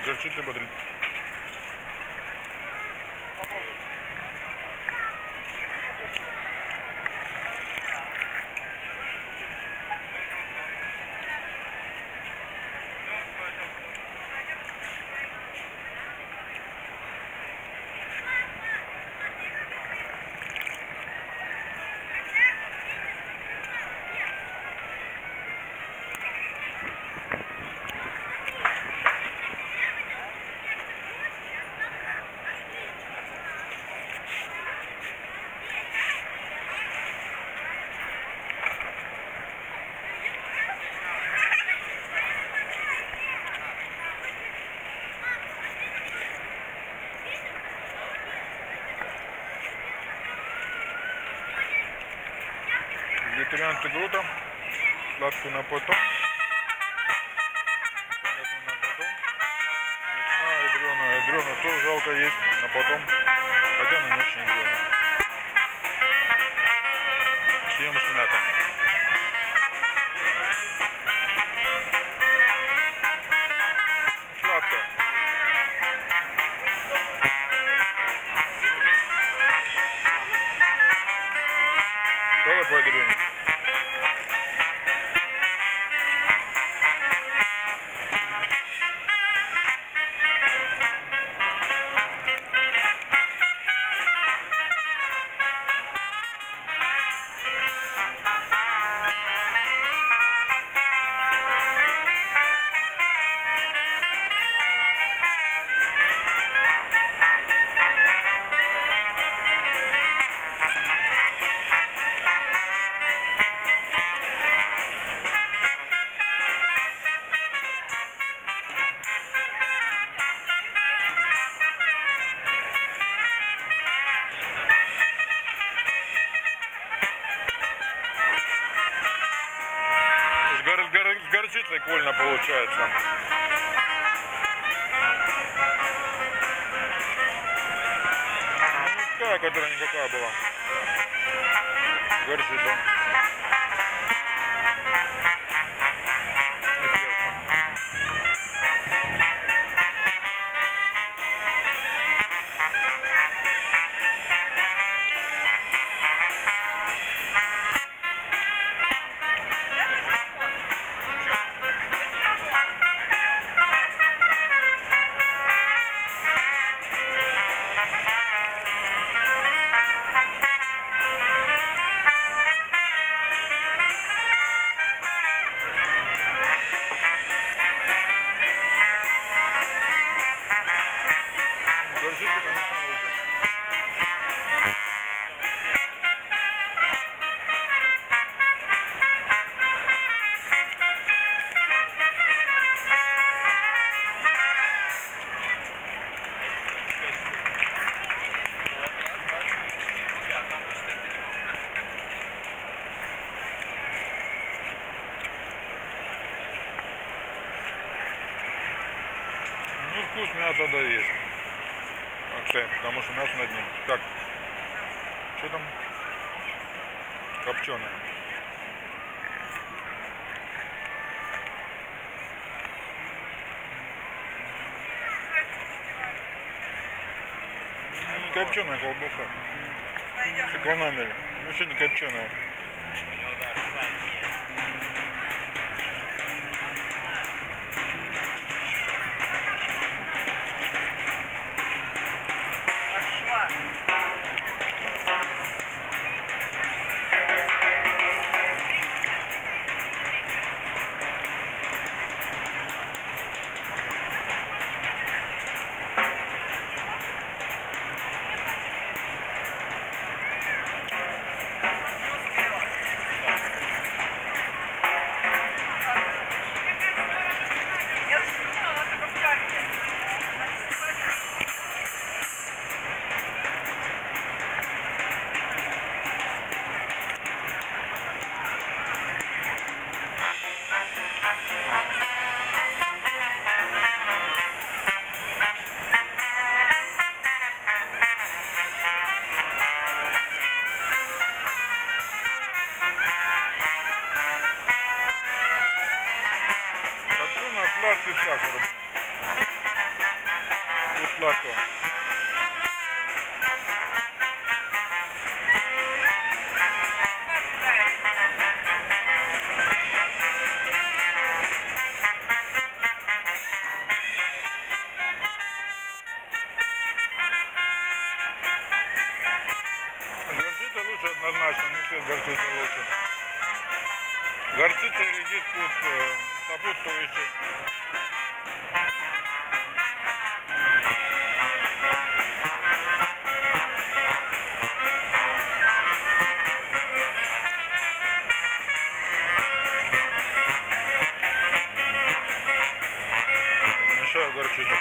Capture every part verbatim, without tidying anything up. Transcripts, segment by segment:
Горчит и бодрит. Вегетарианцы круто, сладкий на потом, на потом, мучная, ядреная, ядреная тоже жалко есть, на потом, хотя она не очень ядреная. Съем с мятой. Сладкая. Тоже по ядрене. Гор, гор, горчит прикольно получается. Ну, такая, которая никакая была. Горчит, да. Ну, вкус мяса да есть. Вообще, потому что мясо над ним. Так, что там? Копченое. Не копченая колбаса. Сэкономили. Ну, что не копченая. Сладкий сахар. сладкого. Горчица лучше однозначно, не все горчица лучше. Горчица и редис тут э, сопутствующие. Мешаю горчицу.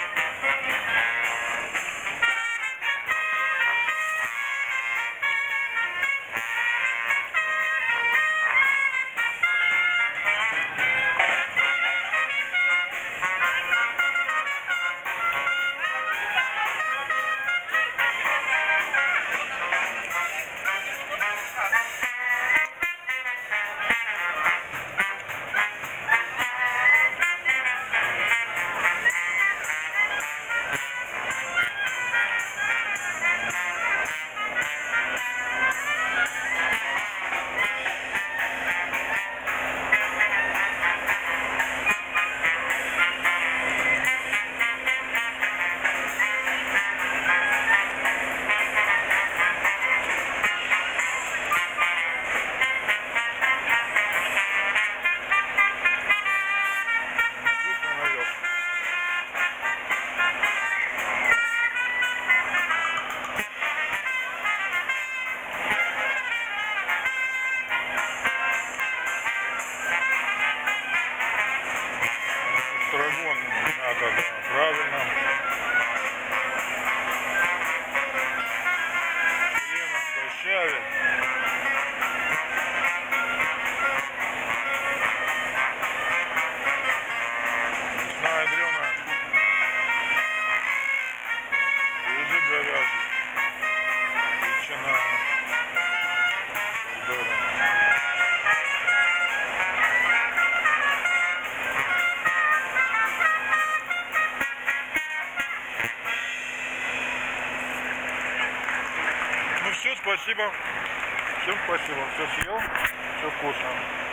Эстрагон надо, да, правильно. Хреном дощавит. Мясная дрена. Язык говяжий. Ветчина. Здорово. Ну все, спасибо. Всем спасибо. Все съел, все вкусно.